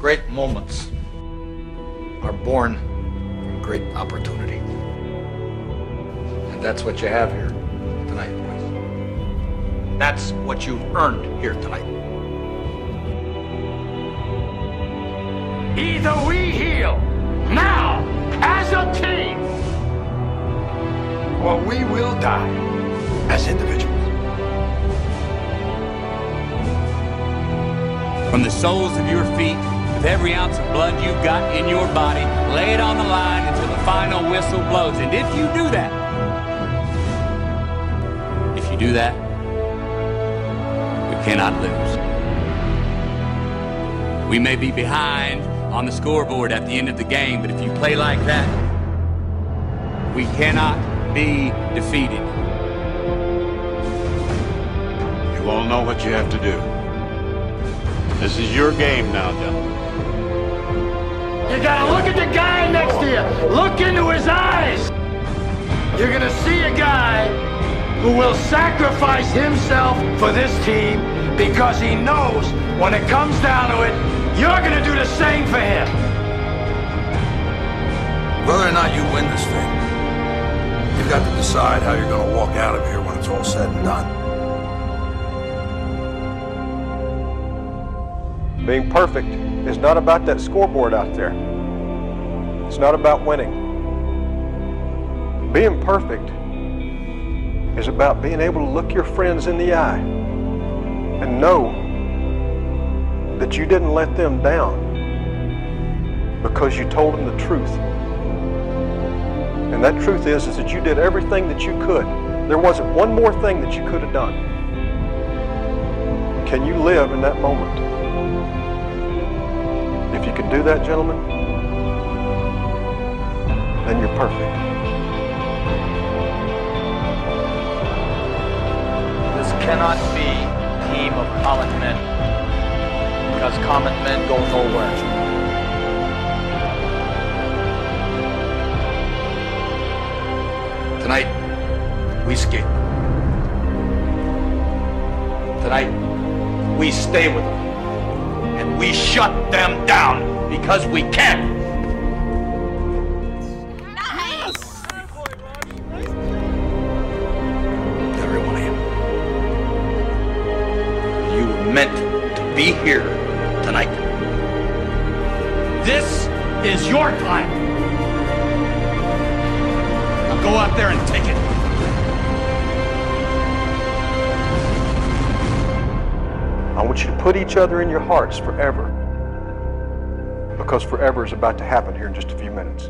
Great moments are born from great opportunity. And that's what you have here tonight, boys. That's what you've earned here tonight. Either we heal now as a team, or we will die as individuals. From the soles of your feet, with every ounce of blood you've got in your body, lay it on the line until the final whistle blows. And if you do that, we cannot lose. We may be behind on the scoreboard at the end of the game, but if you play like that, we cannot be defeated. You all know what you have to do. This is your game now, gentlemen. You gotta look at the guy next to you. Look into his eyes. You're gonna see a guy who will sacrifice himself for this team because he knows when it comes down to it, you're gonna do the same for him. Whether or not you win this thing, you've got to decide how you're going to walk out of here when it's all said and done. Being perfect is not about that scoreboard out there. It's not about winning. Being perfect is about being able to look your friends in the eye and know that you didn't let them down because you told them the truth. And that truth is that you did everything that you could. There wasn't one more thing that you could have done. Can you live in that moment? If you can do that, gentlemen, then you're perfect. This cannot be a team of common men, because common men go nowhere. Tonight, we skate. Tonight, we stay with them. And we shut them down because we can. Nice! Every one of you. You were meant to be here tonight. This is your time. Now go out there and take it. I want you to put each other in your hearts forever, because forever is about to happen here in just a few minutes.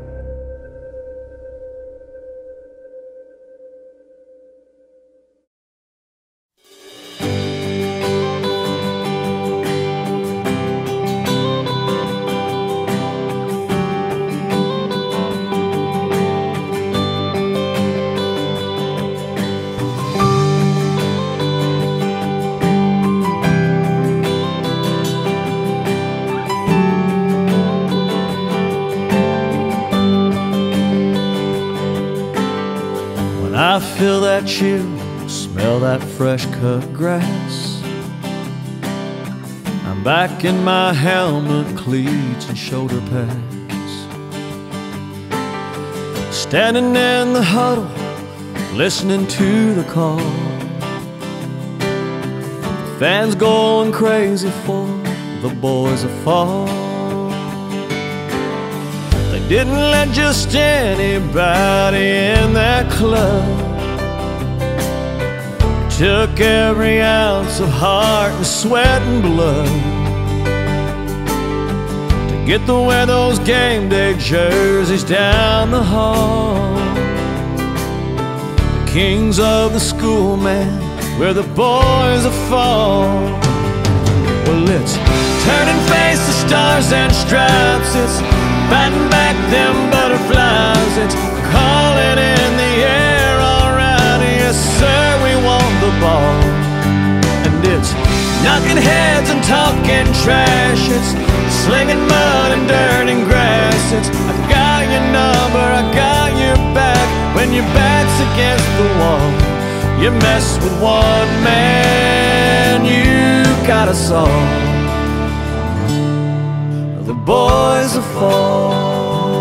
I feel that chill, smell that fresh cut grass. I'm back in my helmet, cleats and shoulder pads, standing in the huddle, listening to the call. The fans going crazy for the boys that fall. They didn't let just anybody in that club. Took every ounce of heart and sweat and blood to get to wear those game day jerseys down the hall. The kings of the school, man, where the boys are fall. Well, it's turning face to stars and stripes. It's fighting back them butterflies. It's calling in the air, all right, yes sir, we won the ball. And it's knocking heads and talking trash. It's slinging mud and dirt and grass. It's I got your number, I got your back. When your back's against the wall, you mess with one man, you got us all. the boys will fall.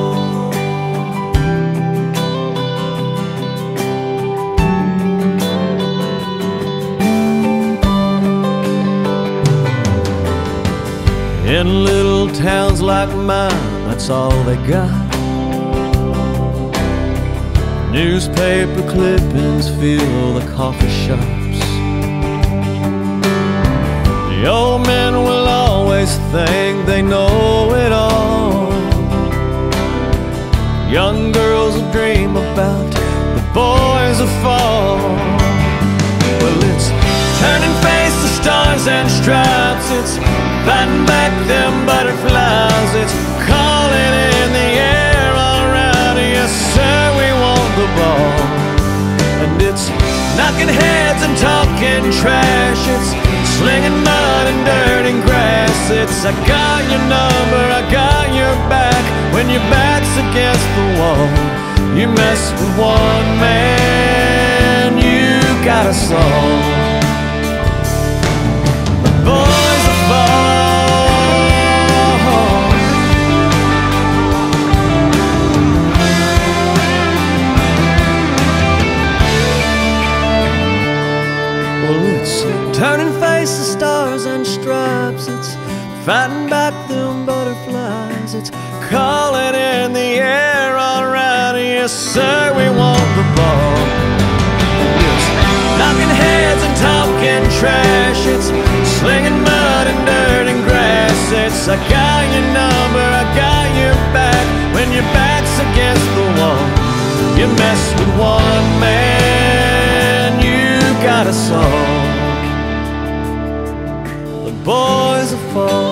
In little towns like mine, that's all they got. Newspaper clippings fill the coffee shops. The old men will always think they know it all. Young girls will dream about the boys will fall. Well, it's turning face to stars and stripes. It's fighting back them butterflies. It's calling in the air all around. Yes, sir, we want the ball. And it's knocking heads and talking trash. It's slinging mud and dirt and grass. It's I got your number, I got your back. When your back's against the wall, you mess with one man, you got a song. The boys will fall. Well, it's turning faces, stars and stripes. It's fighting back them butterflies. It's calling in the air all around. Yes, sir, we want the ball. It's knocking heads and talking trash. It's slinging mud and dirt and grass. It's I got your number, I got your back. When your back's against the wall, you mess with one man, you got a song. The boys will fall.